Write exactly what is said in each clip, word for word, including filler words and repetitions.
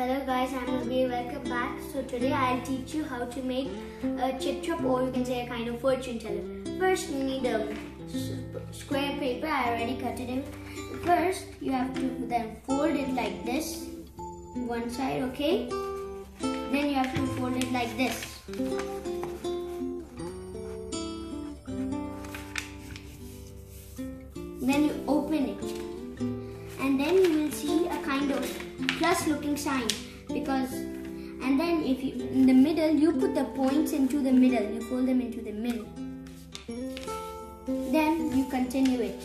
Hello guys, I'm Ruby. Welcome back. So today I'll teach you how to make a chip chop, or you can say a kind of fortune teller. First you need a square paper. I already cut it in. First you have to then fold it like this, one side, okay? Then you have to fold it like this. Then you open it, and then you will see a kind of plus looking sign, because and then if you in the middle you put the points into the middle, you fold them into the middle, then you continue it.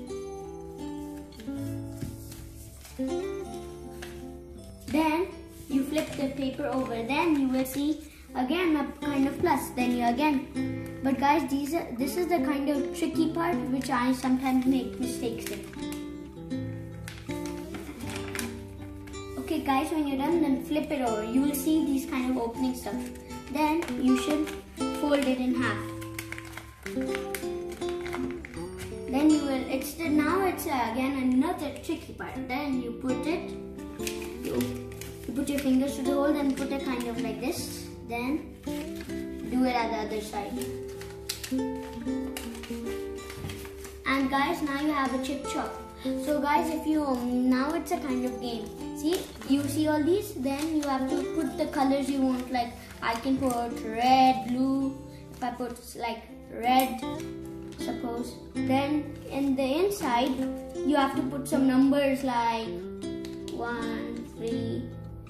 Then you flip the paper over, then you will see again a kind of plus, then you again. But guys, these are this is the kind of tricky part which I sometimes make mistakes in. Okay guys, when you're done, then flip it over. You will see these kind of opening stuff. Then you should fold it in half. Then you will, it's the, now it's uh, again another tricky part. Then you put it, you, you put your fingers to the hole, then put it kind of like this. Then do it at the other side. And guys, now you have a chip chop. So guys, if you, um, now it's a kind of game. See, you see all these, then you have to put the colors you want. Like I can put red, blue, if I put like red, suppose. Then in the inside, you have to put some numbers like one, three,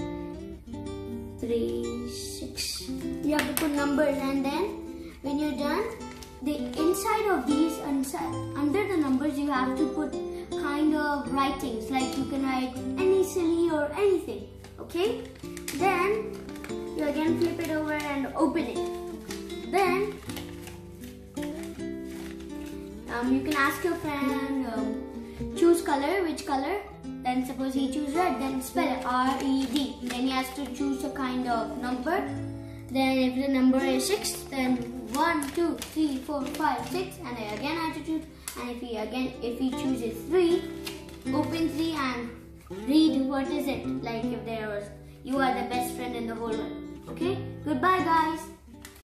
three, six. You have to put numbers, and then when you're done, the inside of these, under the numbers, you have to put kind of writings, like you can write any silly or anything, okay? Then you again flip it over and open it. Then um, you can ask your friend, um, choose color, which color? Then suppose he choose red, then spell it R E D. Then he has to choose a kind of number. Then if the number is six, then one, two, three, four, five, six, and I again have to choose. And if he again, if he chooses three, open three and read what is it. Like if there was, you are the best friend in the whole world. Okay? Goodbye guys.